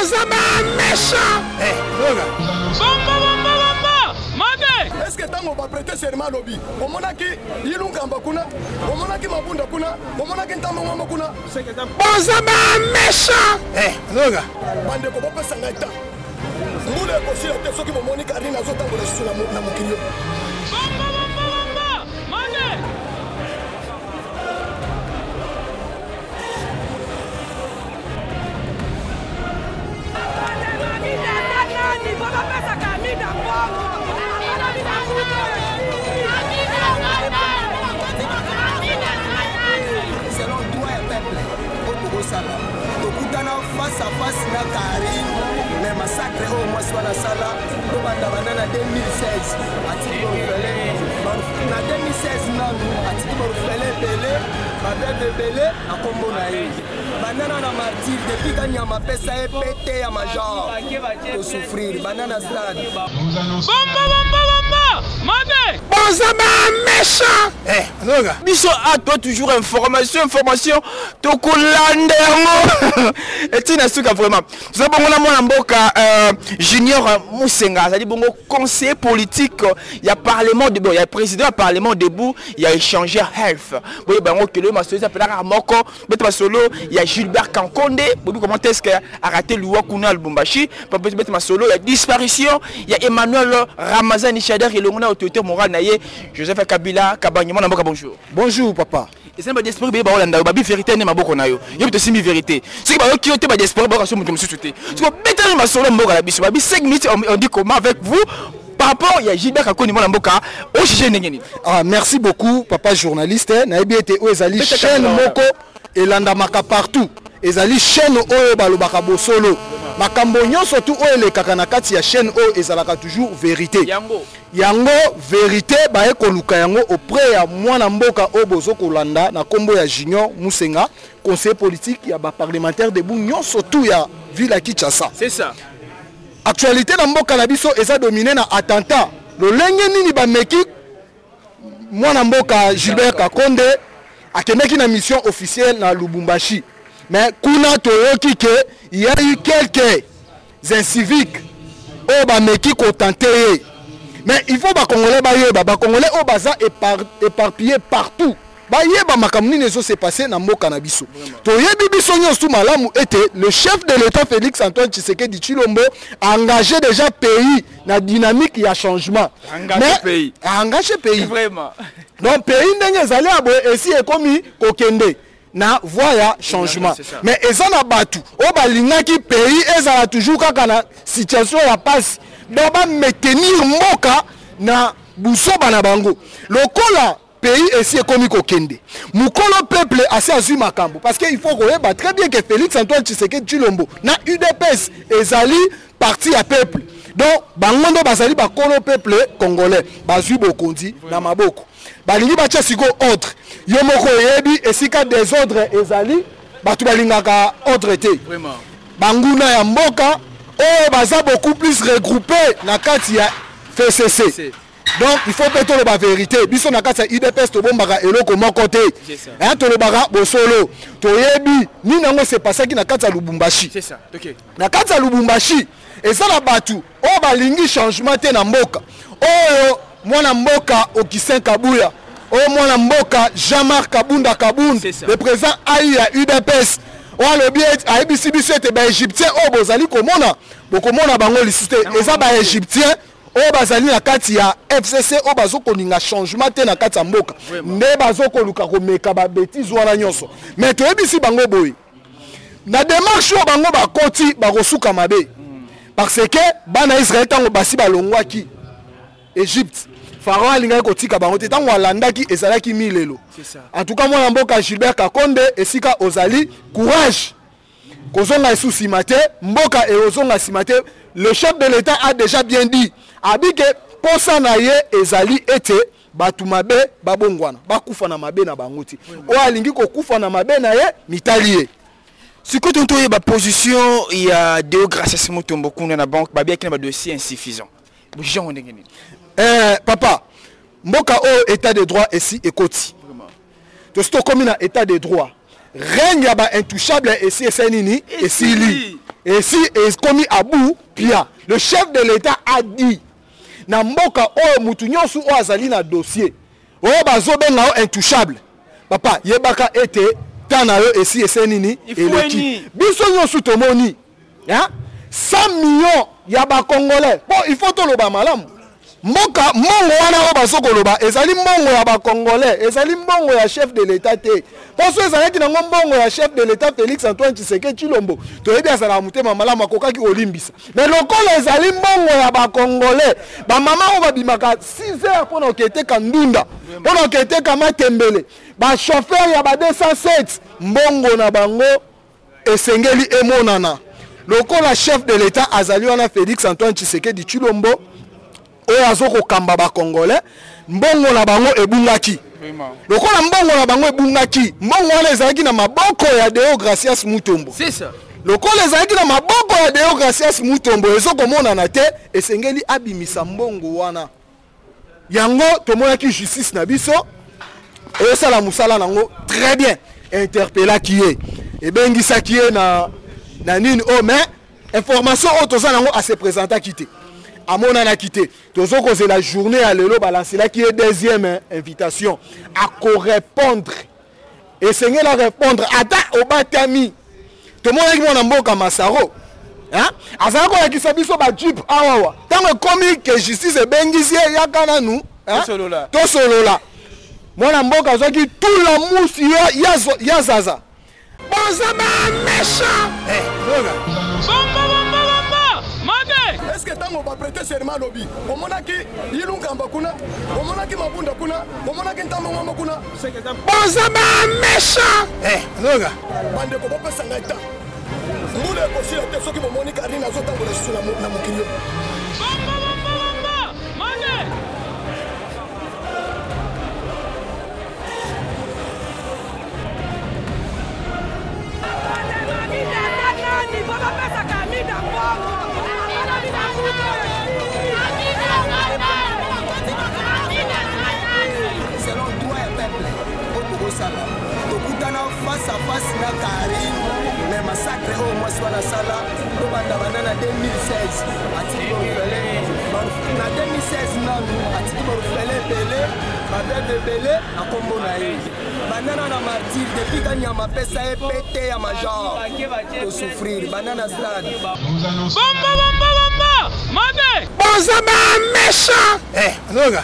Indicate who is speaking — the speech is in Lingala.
Speaker 1: Est-ce que tango va prêter serment lobby? Omonaki Ilungamba kuna, omonaki Mabunda kuna, omonaki Ntamongoma kuna. Bonzama méchant. Bande ko bope sangaita. Mule ko sila te soki bomoni karina zotango le sula na mukinyo. Face à face na Karim, mais massacre au moins soit la sala, au Banana 2016, à Tibo Belé, na 2016 na Tibo Belé, ma Belé, à Combo Naï. Banana na martyr, depuis qu'il y a ma pesa et pété à ma jambe, pour souffrir, Banana Stade. Nous annonçons. Méchant!
Speaker 2: Biso a toi toujours information, to kolanda. Et tu n'as pas vraiment. Nous avons mon mboka Junior Musenga, c'est-à-dire bon conseiller politique, il y a parlement debout, il y a président parlement debout, il y a échangé health. Bon ben on que le master s'appelle Moko, Beta Solo, il y a Gilbert Kankonde, bon comment est-ce qu'il a raté le Wakuna Lubumbashi, Beta Solo, il y a disparition, il y a Emmanuel Ramazani Chader et le mona autorité morale naïe Joseph Kabila Kabanyama na mboka bonjour.
Speaker 3: Bonjour papa.
Speaker 2: Et c'est un d'esprit ba Holanda ba vérité ne maboko na yo. Yo te simi vérité. C'est ba qui te ba d'esprit ba so mutum souté. Tu peux mettre ma solo mboka la biso ba 5 minutes on dit comment avec vous par rapport il y a Gilbert Kakoni mona mboka au sujet ngeni.
Speaker 3: Ah merci beaucoup papa journaliste. Na yebi ete o ezali chaîne moko elanda maka partout. Ezali chaîne oyo balobaka bosolo. Makambo nyonso tu oyo elekaka na kati ya chaîne oyo ezalaka toujours vérité. Yango vérité bae koluka yango auprès ya mwana mboka oyo bozo kolanda na kombo ya Junior Musenga, conseiller politique ya ba parlementaire debout nyonso tu ya ville ya Kinshasa.
Speaker 2: C'est ça.
Speaker 3: Actualité na mboka na biso eza dominé na attentat. Lolenge nini ba meki mwana mboka Gilbert Kakonde akendeki na mission officielle na Lubumbashi. Mais kuna toyoki ke il y a eu quelques inciviques au bameki ko tenté. Mais il faut ba Congolais ba Congolais au baza éparpillé partout. Ba yeba makamuni nezo s'est passé na mboka na biso. Toyebi biso nyonso malamu était le chef de l'État Félix Antoine Tshisekedi Tshilombo a engagé déjà pays na dynamique ya changement. Engagé pays.
Speaker 2: Vraiment.
Speaker 3: Donc pays ndenge zali abo esi ekomi kokende. Na voya changement mais ezana batu o balingaki pays ezala toujours kaka na situation ya passe donc ba maintenir mboka na busoba na bango lokola pays esi ekomi kokende mukolo peuple asi azui makambo parce que il faut koyeba très bien que Félix Antoine Tshisekedi Tshilombo na UDPS ezali parti à peuple donc bangondo bazali bakolo peuple congolais bazui bokondi na maboko balingi batia siko ordre yo moko yebi esika désordre ezali batu balingaka ordre te
Speaker 2: vraiment
Speaker 3: banguna ya mboka o baza beaucoup plus regroupé na kati ya FCC donc il faut peut-être la vérité biso na kati ya UDPS to bombaka eloko moko te hein to le bara bosolo to yebi ni nango c'est passé ki na kati ya Lubumbashi
Speaker 2: c'est ça OK
Speaker 3: na kati ya Lubumbashi ezala batu o balingi changement te na mboka o mwana mboka Okisin Kabuya o mwana mboka Jean-Marc Kabunda Kabund le président AI ya UDPS o le bien ABC biso ete ba égyptien o bozali komona bokomona bango lisité eza ba égyptien o bazali na kati ya FCC o bazokoninga changement te na kati ya mboka nde bazokoluka komeka ba bêtise wana nyonso mais toyebisi bango boye na démarche o bango bakoti bakosuka mabe parce que bana Israël tango basi balongwaki Égypte Pharaon alinga kotika bango te tango alandaki ezalaki milelo. En tout cas moi mboka Gilbert Kakonde esika ozali courage. Kozonga esusi mate mboka e ozonga simate le chef de l'État a déjà bien dit abike posa na ye ezali ete batu mabe babongwana bakufa na mabe na banguti. O alingi kokufa na mabe na ye mitalié.
Speaker 2: Si que tu as position il y a Deo Gracias Mutombo kuna na banque babia qui na dossier insuffisant. Jean Ondengeni.
Speaker 3: Papa, mboka o état de droit ici ekoti. To sto comme na état de droit. Règne ya ba intouchable ici esenini esili. Et si commis à bout, pia. Le chef de l'État a dit, na mboka o mutu nyonso o azali na dossier. O bazobenga o intouchable. Papa, yebaka ete tana yo esi esenini eleki. Biso nyonso tomoni. Hein? 100 millions ya ba congolais. Bon, il faut to loba malamu. Mboka mbongo wana o basoko loba ezali mbongo ya ba congolais, ezali mbongo ya chef de l'État te. Parce que ezali na mbongo ya chef de l'État Félix Antoine Tshisekedi Tshilombo. To yebi asala mutema malamu akokaki olimbisa. Mais lokolo ezali mbongo ya ba congolais. Ba mama o babimaka 6 heures pour okete kandunda. Pour okete kamatembele. Ba chauffeur ya ba 207 mbongo na bango esengeli emonana. Lokola chef de l'État azali wana Félix Antoine Tshisekedi Tshilombo. Oyo azoko kamba ba congolais mbongo na bango ebungaki lokola mbongo na bango ebungaki mbongo wana ezalaki na maboko ya Deo Gracias Mutombo.
Speaker 2: C'est ça.
Speaker 3: Lokola ezalaki na maboko ya Deo Gracias Mutombo ezoko mona na te esengeli abimisa mbongo wana yango tomonaki justice na biso esala musala nango très bien interpella qui est ebengisa qui est na nini o mais information autoza nango a se présenter quitté à mon an quitté. Toujours que c'est la journée à l'élo balancé là qui est deuxième invitation à correspondre et c'est la répondre à au batami. Tout le monde qui mon ambo comme Massaro. Hein? À ça qu'on a qui s'habille sur ba jeep awa. Tant que commis que justice est bengisi ya kana nous. Hein? Tout solo là. Mon ambo comme qui tout la mousse ya zaza. Bon ça méchant.
Speaker 1: Est-ce que tango ba prêter serment lobby omonaki ilungamba kuna omonaki mabunda kuna omonaki ntambo ngamba kuna
Speaker 3: bonzama méchant loga
Speaker 1: bande ko ba sanga ta mule ko sila te soki bomoni karina zo tango na sula na mokinyo mane face à face na Karim mais massacre au moins soit la sala to banda banana 2016 atiki borfele na 2016 na atiki borfele belé baveve belé akombo na ye banana na martyr depuis kanyama pesa epete ya major to souffrir banana stade
Speaker 2: bomba made
Speaker 3: bonzama méchant loga